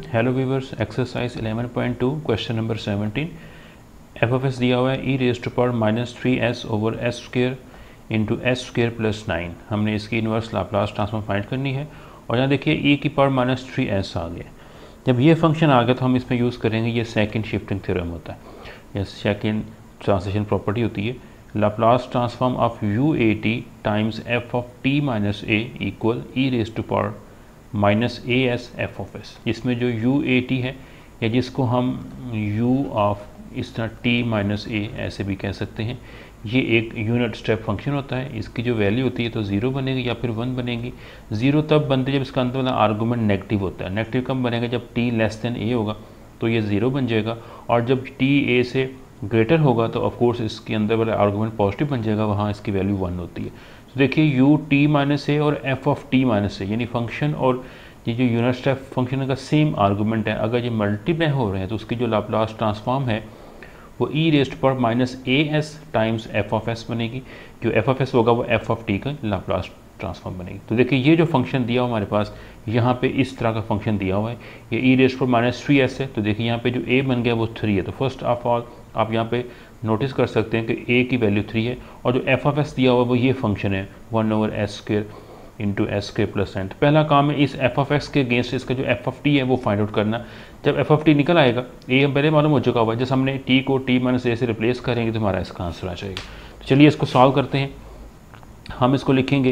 Hello viewers, exercise 11.2 question number 17 F of S दिया हुआ है e raise to power -3s over S square into S square plus 9। हमने इसकी inverse Laplace transform find करनी है और यहाँ देखिए ई की पावर -3s आ गया। जब ये फंक्शन आ गया तो हम इसमें यूज़ करेंगे, ये सेकंड शिफ्टिंग थ्योरम होता है या सेकंड ट्रांसलेशन प्रॉपर्टी होती है। Laplace transform of U A T times F of T minus A equal e raise to power -as F of S. इसमें जो यू ए टी है या जिसको हम u ऑफ इस तरह t माइनस ए ऐसे भी कह सकते हैं, ये एक यूनिट स्टेप फंक्शन होता है। इसकी जो वैल्यू होती है तो 0 बनेगी या फिर 1 बनेगी। 0 तब बनती है जब इसका अंदर वाला आर्गूमेंट नेगेटिव होता है। नेगेटिव कब बनेगा? जब t लेस देन a होगा तो ये 0 बन जाएगा, और जब t a से ग्रेटर होगा तो ऑफकोर्स इसके अंदर वाला आर्गूमेंट पॉजिटिव बन जाएगा, वहाँ इसकी वैल्यू 1 होती है। तो देखिए यू टी माइनस ए और F of T minus A यानी फंक्शन और ये जो यूनिट स्टेप फंक्शन का सेम आर्गूमेंट है। अगर ये मल्टीप्लाई हो रहे हैं तो उसकी जो लाप्लास ट्रांसफॉर्म है वो e raised to power -as times F of S बनेगी। जो एफ ऑफ एस होगा वो एफ ऑफ टी का लाप्लास ट्रांसफॉर्म बनेगी। तो देखिए ये जो फंक्शन दिया हुआ हमारे पास यहाँ पे इस तरह का फंक्शन दिया हुआ है, ये ई रेज़्ड टू पावर -3s है। तो देखिए यहाँ पे जो a बन गया वो 3 है। तो फर्स्ट ऑफ ऑल आप यहाँ पे नोटिस कर सकते हैं कि a की वैल्यू 3 है और जो एफ ऑफ एस दिया हुआ है वो ये फंक्शन है 1/s square into S square plus 9। पहला काम है इस एफ ऑफ एक्स के अगेंस्ट इसका जो एफ ऑफ टी है वो फाइंड आउट करना। जब एफ ऑफ टी निकल आएगा, ए हम पहले मालूम हो चुका हुआ है, जैसे हमने टी को टी माइनस ए से रिप्लेस करेंगे तो हमारा इसका आंसर आ जाएगा। तो चलिए इसको सॉल्व करते हैं। हम इसको लिखेंगे,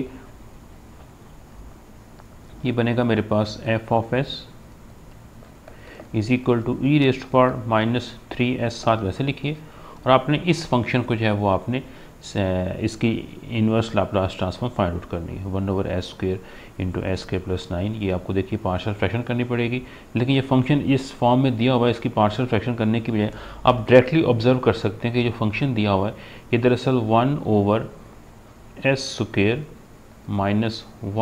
ये बनेगा मेरे पास F of S is equal to e raised to power -3s, साथ वैसे लिखिए, और आपने इस फंक्शन को जो है वो आपने इसकी inverse Laplace transform find out करनी है 1/s square into S square plus 9। ये आपको देखिए पार्शियल फ्रैक्शन करनी पड़ेगी, लेकिन ये फंक्शन इस फॉर्म में दिया हुआ है, इसकी पार्शियल फ्रैक्शन करने की बजाय आप डायरेक्टली ऑब्जर्व कर सकते हैं कि जो फंक्शन दिया हुआ है ये दरअसल 1/s square minus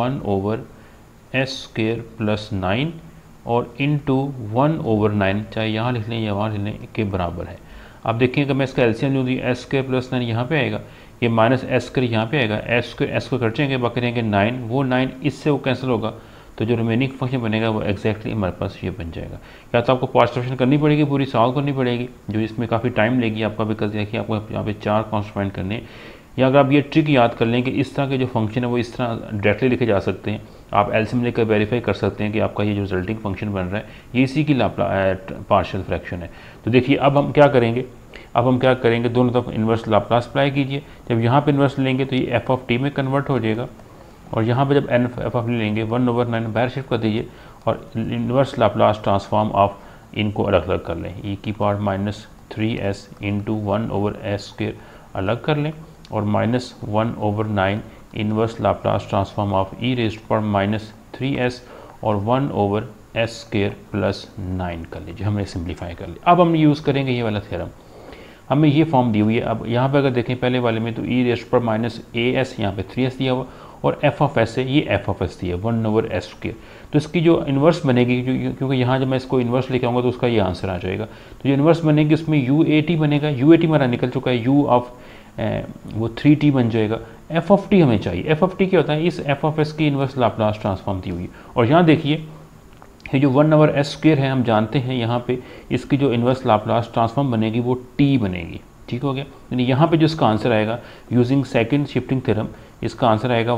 1/s square plus 9 और इंटू 1/9, चाहे यहाँ लिख लें या वहाँ लिख लें, के बराबर है। आप देखिए अगर मैं इसका एलसीएम लूँ तो एस स्क्वेयर प्लस 9 यहाँ पे आएगा, ये माइनस एस स्क्वेयर यहाँ पे आएगा, एस को कट जाएंगे, बाकी रहेंगे 9, वो 9 इससे वो कैंसिल होगा, तो जो रिमेनिंग फंक्शन बनेगा वो एग्जैक्टली हमारे पास ये बन जाएगा। या तो आपको पार्शियल फ्रैक्शन करनी पड़ेगी, पूरी सॉल्व करनी पड़ेगी, जो इसमें काफ़ी टाइम लेगी आपका, बिकॉज देखिए आपको यहाँ पे 4 कॉन्स्टेंट फाइंड करने हैं। या अगर आप ये ट्रिक याद कर लें कि इस तरह के जो फंक्शन है वो इस तरह डायरेक्टली लिखे जा सकते हैं, आप एलसीएम लेकर वेरीफाई कर सकते हैं कि आपका ये जो रिजल्टिंग फंक्शन बन रहा है ये इसी की पार्शियल फ्रैक्शन है। तो देखिए अब हम क्या करेंगे, दोनों तरफ इन्वर्स लाप्लास अप्लाई कीजिए। जब यहाँ पे इन्वर्स लेंगे तो ये एफ ऑफ टी में कन्वर्ट हो जाएगा, और यहाँ पे जब एफ ऑफ लेंगे 1/9 बाहर शिफ्ट कर दीजिए और इन्वर्स लाप्लास ट्रांसफॉर्म ऑफ इनको अलग अलग कर लें। ई की power -3s into 1/s square अलग कर लें और -1/9 inverse Laplace transform of e raised to power -3s और 1/s स्क्वेयर प्लस 9 कर लीजिए। हमने सिंप्लीफाई कर लिया। अब हम यूज़ करेंगे ये वाला थ्योरम। हमें ये फॉर्म दी हुई है। अब यहाँ पे अगर देखें पहले वाले में तो e raised to power -as यहाँ पे 3s दिया हुआ, और एफ ऑफ एस है, ये एफ ऑफ एस दिया 1/s स्क्वेयर। तो इसकी जो इन्वर्स बनेगी, क्योंकि यहाँ जब मैं इसको इन्वर्स लेके आऊँगा तो उसका ये आंसर आ जाएगा। तो जो इन्वर्स बनेगी उसमें यू ए टी बनेगा, यू ए टी हमारा निकल चुका है, यू ऑफ वो 3t बन जाएगा। एफ ऑफ टी हमें चाहिए। एफ ऑफ टी क्या होता है? इस एफ ऑफ एस की इन्वर्स लाप्लास ट्रांसफॉर्म दी हुई है। और यहाँ देखिए ये जो 1/s स्क्वेयर है, हम जानते हैं यहाँ पे इसकी जो इन्वर्स लाप्लास ट्रांसफॉर्म बनेगी वो t बनेगी। ठीक हो गया। यानी यहाँ पे जो इसका आंसर आएगा यूजिंग सेकंड शिफ्टिंग थ्योरम, इसका आंसर आएगा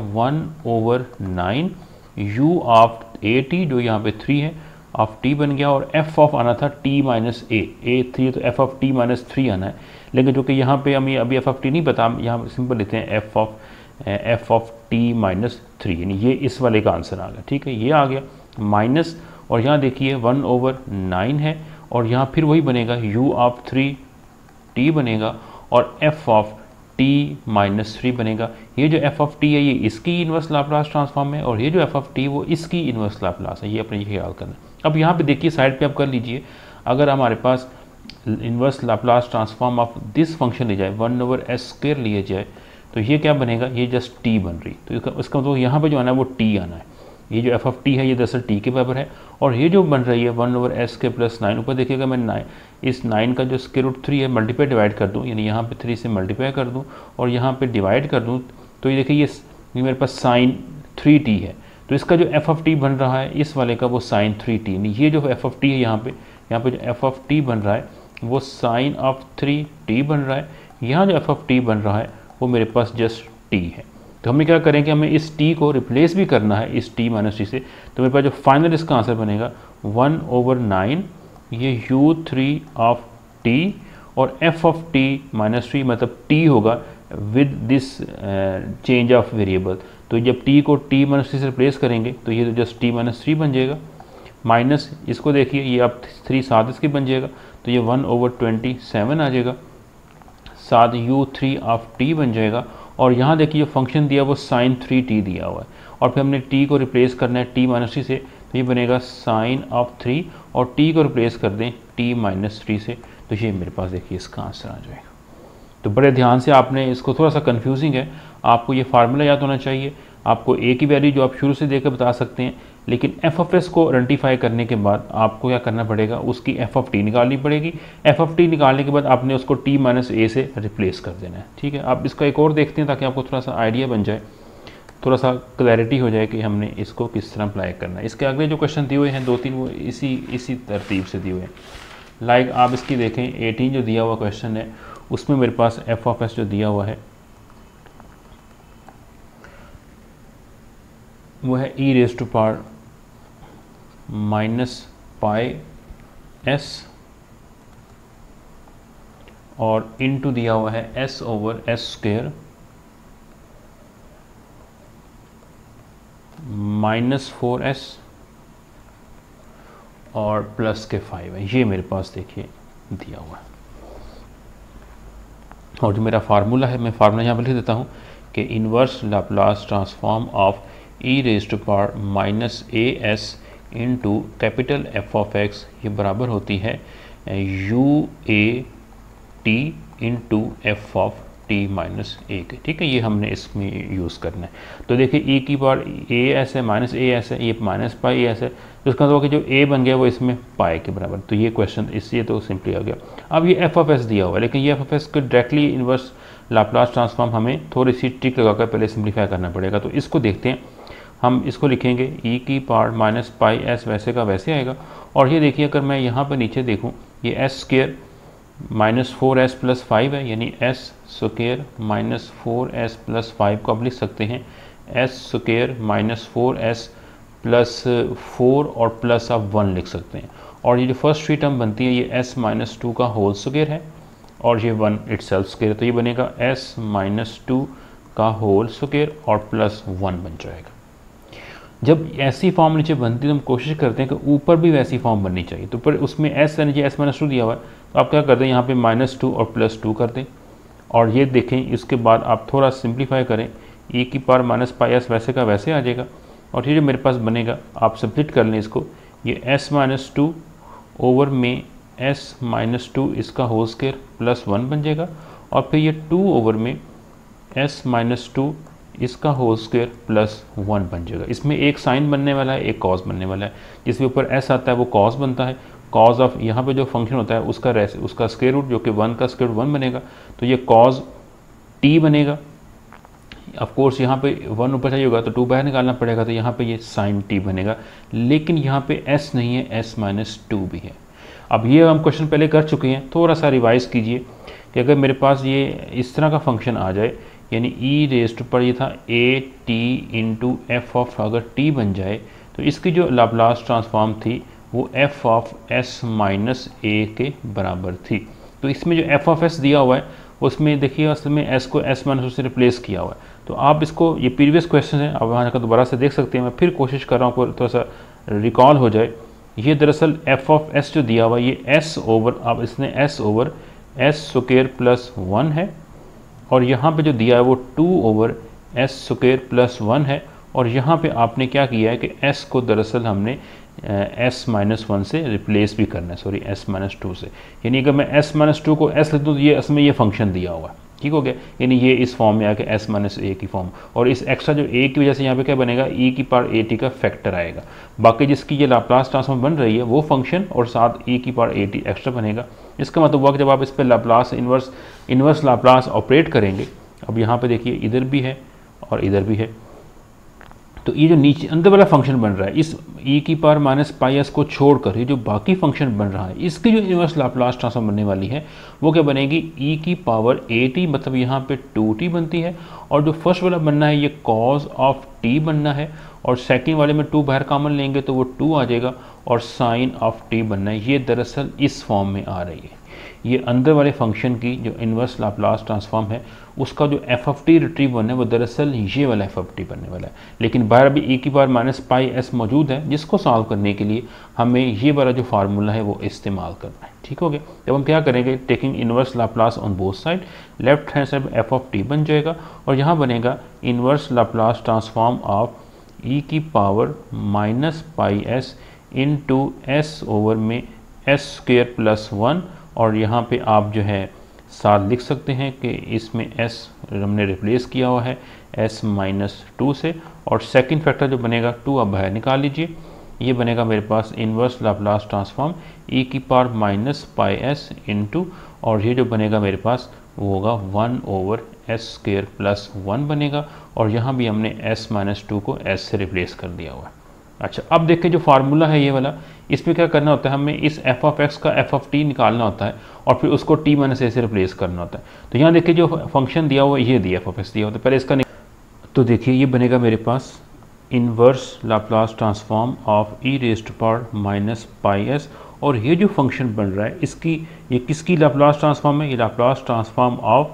1/9 u ऑफ ए टी, जो यहाँ पे 3 है, ऑफ t बन गया, और f ऑफ आना था t माइनस a 3 तो f ऑफ t माइनस 3 आना है, लेकिन जो कि यहाँ पे हमें अभी f ऑफ t नहीं पता, हम यहाँ सिंपल लेते हैं f ऑफ t माइनस 3, यानी ये इस वाले का आंसर आ गया। ठीक है, ये आ गया माइनस, और यहाँ देखिए 1/9 है, और यहाँ फिर वही बनेगा u ऑफ 3t बनेगा, और f ऑफ t माइनस 3 बनेगा। ये जो f ऑफ t है ये इसकी इन्वर्स लाप्लास ट्रांसफॉर्म है, और ये जो f ऑफ t वो इसकी इन्वर्स लाप्लास है। ये अपने ख्याल करना। अब यहाँ पे देखिए साइड पे आप कर लीजिए, अगर हमारे पास inverse Laplace transform of this function ले जाए 1/s स्क्वेयर लिए जाए तो ये क्या बनेगा? ये जस्ट t बन रही, तो इसका मतलब यहाँ पे जो आना है वो t आना है। ये जो एफ ऑफ टी है ये दरअसल टी के बराबर है, और ये जो बन रही है 1/s के प्लस 9, ऊपर देखिएगा मैं 9 इस 9 का जो स्क्वायर रूट 3 है मल्टीप्लाई डिवाइड कर दूँ, यानी यहाँ पे 3 से मल्टीप्लाई कर दूँ और यहाँ पे डिवाइड कर दूँ, तो ये देखिए ये मेरे पास साइन 3t है, तो इसका जो एफ ऑफ टी बन रहा है इस वाले का वो साइन 3t, ये जो एफ ऑफ टी है यहाँ पे जो एफ ऑफ टी बन रहा है वो साइन ऑफ 3t बन रहा है। यहाँ जो एफ ऑफ टी बन रहा है वो मेरे पास जस्ट t है। तो हमें क्या करें कि हमें इस t को रिप्लेस भी करना है इस t माइनस टी से। तो मेरे पास जो फाइनल इसका आंसर बनेगा 1/9 ये u3 ऑफ t और f ऑफ t माइनस 3 मतलब t होगा with this change of variable. तो जब t को t माइनस 3 से रिप्लेस करेंगे तो ये तो जस्ट t माइनस 3 बन जाएगा, माइनस इसको देखिए ये अब 3 साथ इसके बन जाएगा तो ये 1/27 आ जाएगा, साथ u3 ऑफ t बन जाएगा। और यहाँ देखिए जो फंक्शन दिया वो साइन 3t दिया हुआ है और फिर हमने t को रिप्लेस करना है t माइनस 3 से, तो ये बनेगा साइन ऑफ 3 और t को रिप्लेस कर दें t माइनस 3 से, तो ये मेरे पास देखिए इसका आंसर आ जाएगा। तो बड़े ध्यान से आपने इसको, थोड़ा सा कंफ्यूजिंग है, आपको ये फार्मूला याद होना चाहिए। आपको ए की वैल्यू जो आप शुरू से देकर बता सकते हैं, लेकिन एफ ऑफ एस को आइडेंटिफाई करने के बाद आपको क्या करना पड़ेगा, उसकी एफ ऑफ टी निकालनी पड़ेगी। एफ ऑफ टी निकालने के बाद आपने उसको टी माइनस ए से रिप्लेस कर देना है। ठीक है, आप इसका एक और देखते हैं ताकि आपको थोड़ा सा आइडिया बन जाए, थोड़ा सा क्लैरिटी हो जाए कि हमने इसको किस तरह अप्लाई करना है। इसके अगले जो क्वेश्चन दिए हुए हैं 2-3 वो इसी तरतीब से दिए हुए हैं। लाइक आप इसकी देखें 18 जो दिया हुआ क्वेश्चन है उसमें मेरे पास एफ ऑफ एस जो दिया हुआ है वो है e raise to power minus pi S और इनटू दिया हुआ है S over S square minus 4s और प्लस के 5 है। ये मेरे पास देखिए दिया हुआ है और जो मेरा फार्मूला है मैं फार्मूला यहाँ पर लिख देता हूँ कि inverse Laplace transform of e raise to power minus A S into capital F of X ये बराबर होती है U A T into F of T minus A के। ठीक है, ये हमने इसमें यूज़ करना है। तो देखिए ई की पावर ए एस है माइनस ए एस है, ये माइनस पाई एस है, तो इसका मतलब कि जो ए बन गया वो इसमें पाई के बराबर। तो ये क्वेश्चन इससे तो सिंपली आ गया। अब ये एफ ऑफ एस दिया हुआ है, लेकिन ये एफ ऑफ एस को डायरेक्टली इन्वर्स लाप्लास ट्रांसफॉर्म हमें थोड़ी सी ट्रिक लगाकर पहले सिंप्लीफाई करना पड़ेगा। तो इसको देखते हैं, हम इसको लिखेंगे ई की पावर माइनस पाई एस वैसे का वैसे आएगा। और ये देखिए अगर मैं यहाँ पर नीचे देखूँ ये S square minus 4s plus 5 है, यानी S square minus 4s plus 5 को आप लिख सकते हैं S square minus 4s plus 4 और प्लस आप 1 लिख सकते हैं। और ये जो फर्स्ट थ्री टर्म बनती है ये s माइनस 2 का होल स्क्वायर है और ये 1 इटसेल्फ स्क्वायर है, तो ये बनेगा s माइनस 2 का होल स्क्वायर और प्लस 1 बन जाएगा। जब ऐसी फॉर्म नीचे बनती है तो हम कोशिश करते हैं कि ऊपर भी वैसी फॉर्म बननी चाहिए। तो ऊपर उसमें एस नीचे एस माइनस 2 दिया हुआ है, तो आप क्या कर दें यहाँ पे -2 और +2 कर दें। और ये देखें इसके बाद आप थोड़ा सिंप्लीफाई करें, ई की पावर माइनस पाई एस वैसे का वैसे आ जाएगा। और ये जो मेरे पास बनेगा आप सब्सिट्यूट कर लें इसको, ये s माइनस 2 ओवर में s माइनस 2 इसका होल स्क्वायर प्लस 1 बन जाएगा। और फिर ये 2 ओवर में s माइनस 2 इसका होल स्क्वायर प्लस 1 बन जाएगा। इसमें एक साइन बनने वाला है, एक कॉस बनने वाला है। जिसके ऊपर s आता है वो कॉस बनता है, कॉस ऑफ यहाँ पे जो फंक्शन होता है उसका स्क्वायर रूट जो कि 1 का स्क्वायर रूट 1 बनेगा, तो ये कॉस t बनेगा। ऑफ कोर्स यहाँ पे 1 ऊपर चाहिए होगा तो 2 बाहर निकालना पड़ेगा, तो यहाँ पे ये साइन t बनेगा। लेकिन यहाँ पे s नहीं है, s माइनस 2 भी है। अब ये हम क्वेश्चन पहले कर चुके हैं, थोड़ा सा रिवाइज कीजिए कि अगर मेरे पास ये इस तरह का फंक्शन आ जाए, यानी ई रेस्ट पर ये था A T into F of अगर टी बन जाए, तो इसकी जो लाप्लास ट्रांसफॉर्म थी वो F of S minus A के बराबर थी। तो इसमें जो एफ ऑफ एस दिया हुआ है उसमें देखिए असल में एस को एस माइनस से रिप्लेस किया हुआ है। तो आप इसको, ये प्रीवियस क्वेश्चन है, आप वहाँ जाकर दोबारा से देख सकते हैं। मैं फिर कोशिश कर रहा हूँ थोड़ा सा रिकॉल हो जाए। ये दरअसल एफ ऑफ एस जो दिया हुआ है ये एस ओवर, अब इसने S over S square plus 1 है, और यहाँ पे जो दिया है वो 2 ओवर एस स्क्वायर प्लस 1 है। और यहाँ पे आपने क्या किया है कि s को दरअसल हमने s माइनस 1 से रिप्लेस भी करना है, सॉरी s माइनस 2 से। यानी अगर मैं s माइनस 2 को s लिख दूँ तो ये असल में ये फंक्शन दिया हुआ है, ठीक हो गया। यानी ये इस फॉर्म में आके s माइनस ए की फॉर्म, और इस एक्स्ट्रा जो a की वजह से यहाँ पे क्या बनेगा, e की पावर a t का फैक्टर आएगा। बाकी जिसकी ये लाप्लास ट्रांसफॉर्म बन रही है वो फंक्शन और साथ e की पावर a t एक्स्ट्रा बनेगा। इसका मतलब हुआ कि जब आप इस पर लाप्लास इन्वर्स लाप्लास ऑपरेट करेंगे, अब यहाँ पे देखिए इधर भी है और इधर भी है, तो ये जो नीचे अंदर वाला फंक्शन बन रहा है इस e की पावर माइनस पाई एस को छोड़कर, ये जो बाकी फंक्शन बन रहा है इसकी जो इनवर्स लाप्लास ट्रांसफॉर्म बनने वाली है वो क्या बनेगी, e की पावर at, मतलब यहाँ पे 2t बनती है, और जो फर्स्ट वाला बनना है ये cos ऑफ t बनना है, और सेकंड वाले में 2 बाहर कॉमन लेंगे तो वो 2 आ जाएगा, और साइन ऑफ t बनना है। ये दरअसल इस फॉर्म में आ रही है। ये अंदर वाले फंक्शन की जो इन्वर्स लाप्लास ट्रांसफॉर्म है उसका जो एफ ऑफ टी रिट्रीव बनना है वो दरअसल ये वाला एफ ऑफ टी बनने वाला है, लेकिन बाहर अभी e की पावर माइनस पाई एस मौजूद है, जिसको सॉल्व करने के लिए हमें ये वाला जो फार्मूला है वो इस्तेमाल करना है। ठीक हो गया। जब हम क्या करेंगे, taking inverse Laplace on both side, left hand side F of T बन जाएगा, और यहाँ बनेगा inverse Laplace transform of e की power minus pi S into S over में एस स्क्वेयर प्लस 1, और यहाँ पे आप जो है साथ लिख सकते हैं कि इसमें s हमने रिप्लेस किया हुआ है s माइनस 2 से, और सेकंड फैक्टर जो बनेगा 2 आप बाहर निकाल लीजिए। ये बनेगा मेरे पास इन्वर्स लाप्लास ट्रांसफॉर्म e की power minus pi S into, और ये जो बनेगा मेरे पास वो होगा 1 ओवर एस स्क्वेयर प्लस 1 बनेगा, और यहाँ भी हमने s माइनस 2 को s से रिप्लेस कर दिया हुआ है। अच्छा, अब देखिए जो फार्मूला है ये वाला, इसमें क्या करना होता है, हमें इस एफ ऑफ एक्स का एफ ऑफ टी निकालना होता है और फिर उसको टी माइनस ए से रिप्लेस करना होता है। तो यहाँ देखिए जो फंक्शन दिया हुआ है ये दिया एफ ऑफ एक्स दिया होता है, पहले इसका तो देखिए ये बनेगा मेरे पास inverse Laplace transform of e raise to power minus pi S, और ये जो फंक्शन बन रहा है इसकी, ये किसकी लाप्लास ट्रांसफॉर्म है, ये लाप्लास ट्रांसफॉर्म ऑफ,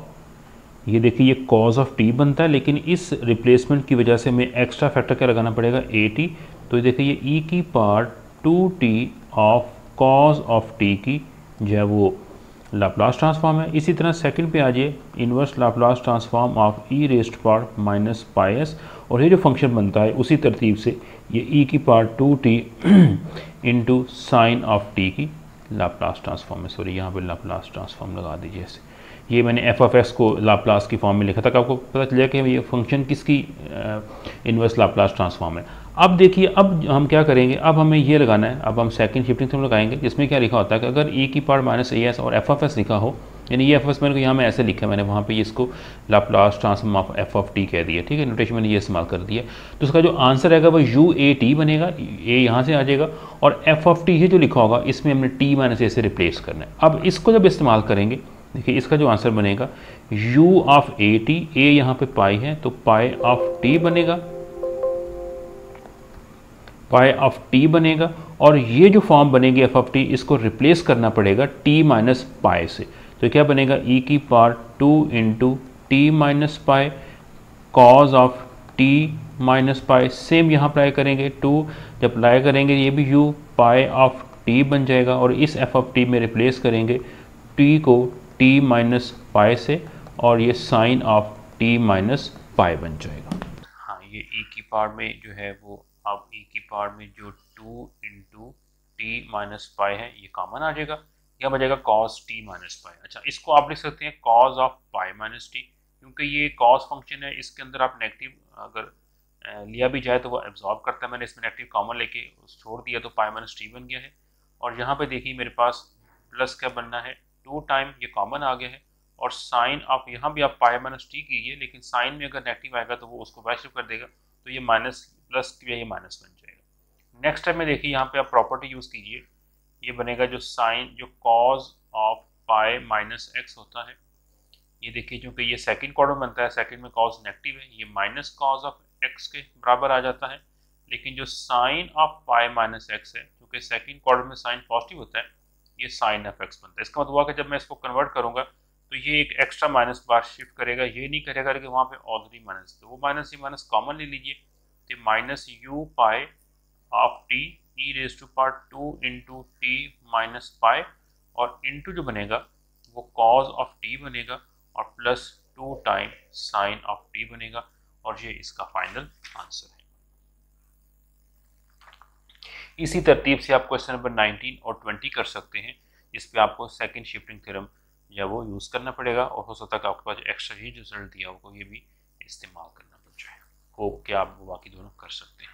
ये देखिए ये कॉज ऑफ टी बनता है, लेकिन इस रिप्लेसमेंट की वजह से हमें एक्स्ट्रा फैक्टर क्या लगाना पड़ेगा, ए टी। तो देखिए ये ई की power 2t of cos of T की जो है वो लाप्लास ट्रांसफॉर्म है। इसी तरह सेकंड पे आ जाइए, inverse Laplace transform of e raised power minus pi S, और ये जो फंक्शन बनता है उसी तरतीब से ये ई की power 2t into sine of T की लाप्लास ट्रांसफॉर्म है। सॉरी, यहाँ पे लाप्लास ट्रांसफॉर्म लगा दीजिए ऐसे। ये मैंने एफ ऑफ एक्स को लाप्लास की फॉर्म में लिखा था कि आपको पता चलेगा कि ये फंक्शन किसकी इन्वर्स लाप्लास ट्रांसफॉर्म है। अब देखिए, अब हम क्या करेंगे, अब हमें ये लगाना है, अब हम सेकंड शिफ्टिंग थ्योरम लगाएंगे, जिसमें क्या लिखा होता है कि अगर e की पावर माइनस ए एस और एफ ऑफ एस लिखा हो, यानी ये एफ एस मैंने यहाँ में ऐसे लिखा है, मैंने वहाँ पे इसको Laplace transform of F of T कह दिया, ठीक है, नोटेशन मैंने ये इस्तेमाल कर दिया। तो उसका जो आंसर आएगा वो यू ए टी बनेगा, ए यहाँ से आ जाएगा, और एफ ऑफ टी ये जो लिखा होगा इसमें हमने टी माइनस ए से रिप्लेस करना है। अब इसको जब इस्तेमाल करेंगे, देखिए इसका जो आंसर बनेगा u of A T, A यहाँ पे पाई है तो पाई ऑफ टी बनेगा, पाई ऑफ टी बनेगा, और ये जो फॉर्म बनेगी एफ ऑफ टी, इसको रिप्लेस करना पड़ेगा टी माइनस पाई से। तो क्या बनेगा, e की power 2 into T minus pi cos of T minus pi, same यहाँ अप्लाई करेंगे 2, जब अप्लाई करेंगे ये भी u पाई ऑफ टी बन जाएगा, और इस एफ ऑफ टी में रिप्लेस करेंगे t को t माइनस पाई से, और ये sine of t minus pi बन जाएगा। हाँ, ये e की पावर में जो है वो, अब e की पावर में जो 2 इंटू टी माइनस पाई है ये कॉमन आ जाएगा, यह बचेगा कॉस टी माइनस पाई। अच्छा, इसको आप लिख सकते हैं cos of pi minus T, क्योंकि ये कॉस फंक्शन है, इसके अंदर आप नेगेटिव अगर लिया भी जाए तो वो एब्जॉर्ब करता है। मैंने इसमें नेगेटिव कॉमन लेके छोड़ दिया तो पाई माइनस टी बन गया है, और यहाँ पे देखिए मेरे पास प्लस क्या बनना है, 2 टाइम ये कॉमन आ गया है, और साइन आप यहाँ भी आप पाई माइनस टी कीजिए, लेकिन साइन में अगर नेगेटिव आएगा तो वो उसको वैल्यू कर देगा, तो ये माइनस प्लस की ये माइनस बन जाएगा। नेक्स्ट स्टेप में देखिए यहाँ पे आप प्रॉपर्टी यूज़ कीजिए, ये बनेगा जो साइन, जो cos of pi minus X होता है, ये देखिए क्योंकि ये सेकंड क्वाड्रेंट बनता है, सेकंड में कॉज नेगेटिव है, ये माइनस कॉज ऑफ एक्स के बराबर आ जाता है, लेकिन जो sine of pi minus X है, क्योंकि सेकंड क्वाड्रेंट में साइन पॉजिटिव होता है, ये साइन ऑफ एक्स बनता है। इसका मतलब हुआ कि जब मैं इसको कन्वर्ट करूंगा तो ये एक एक्स्ट्रा माइनस बार शिफ्ट करेगा, ये नहीं करेगा कि वहाँ पे ऑलरेडी माइनस, तो वो माइनस ही माइनस कॉमन ले लीजिए, तो minus U pi of T e raise to power 2 into T minus pi, और इंटू जो बनेगा वो कॉज ऑफ टी बनेगा, और plus 2 time sine of T बनेगा, और ये इसका फाइनल आंसर है। इसी तरतीब से आप क्वेश्चन नंबर 19 और 20 कर सकते हैं, इस पे आपको सेकंड शिफ्टिंग थ्योरम या वो यूज़ करना पड़ेगा, और हो सकता है कि आपके पास एक्स्ट्रा ही रिजल्ट दिया होगा ये भी इस्तेमाल करना पड़ जाए। होप कि आप बाकी दोनों कर सकते हैं।